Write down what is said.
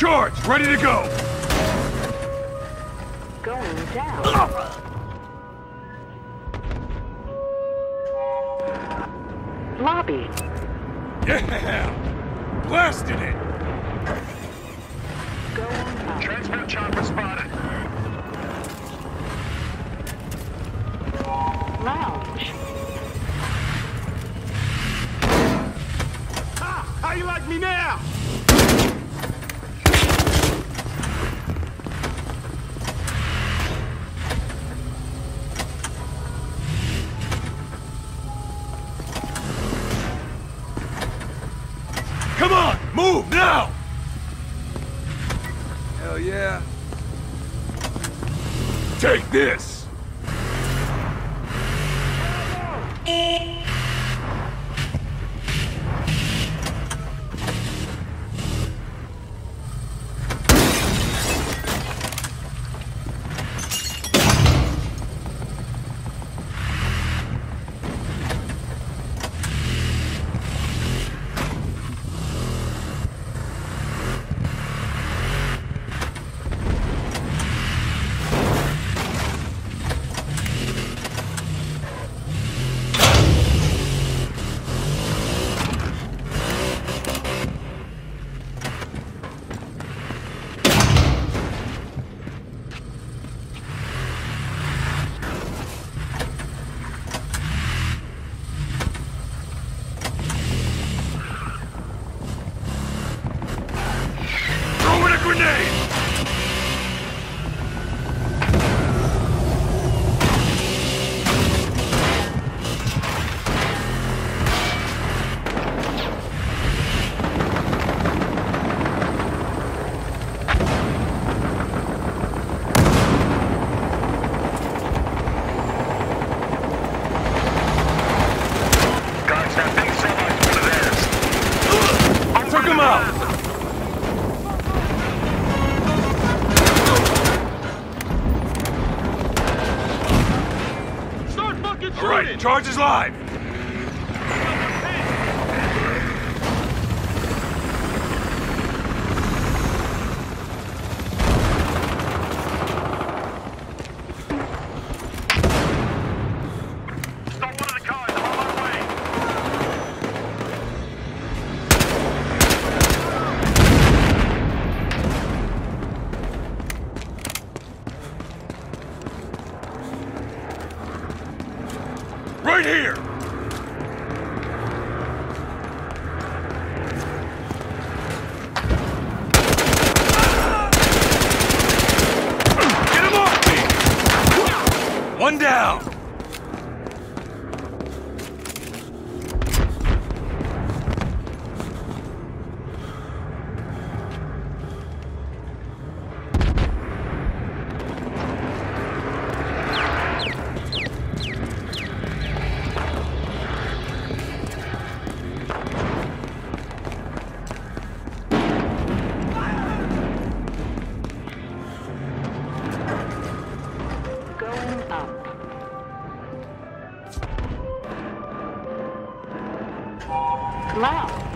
Charge! Ready to go! Going down. Lobby. Yeah! Blasted it! Going up. Transfer chopper spotted. Lounge. Ha! How you like me now? Come on! Move now! Hell yeah. Take this! Grenade! Guys, that big semi's one of theirs. Took him out! All right, charge is live! Stop one of the cars, I'm on my way. Right here! Get him off me! One down! Going up. Lounge.